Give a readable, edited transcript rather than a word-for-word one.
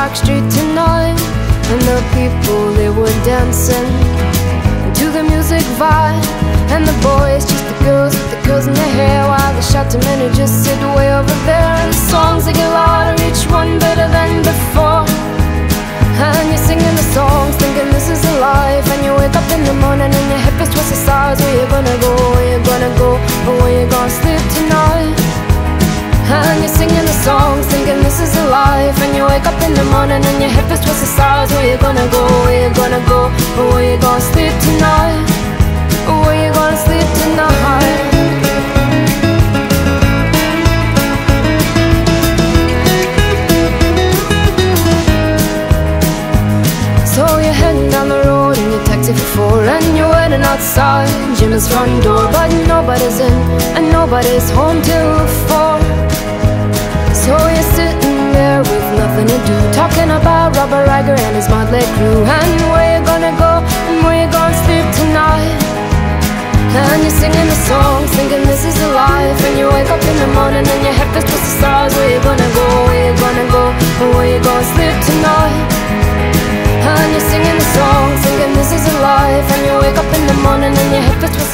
Park Street tonight, and the people, they were dancing to the music vibe. And the boys, just the girls with the curls in their hair, while the shouting men who just sit way over there. And the songs, they get louder, each one better than before. And you're singing the songs, thinking this is a life. And you wake up in the morning and your hip is twisted sides. Where you gonna go, where you gonna go, or where you gonna sleep tonight? And you're singing the songs, thinking this is a life. And you wake up in the morning and your hip is twisted sides. Where you gonna go, where you gonna go, or where you gonna sleep tonight? Or where you gonna sleep tonight? So you're heading down the road in your taxi for four, and you're waiting outside Jim's front door. But nobody's in and nobody's home till 4. So you're sitting there with nothing to do, talking about Robert Riger and his motley crew. And where you gonna go and where you gonna sleep tonight? And you're singing the songs, thinking this is a life. And you wake up in the morning and your head feels twisted stars. Where you gonna go, where you gonna go, or where you gonna sleep tonight? And you're singing the songs, thinking this is a life. And you wake up in the morning and your head feels twisted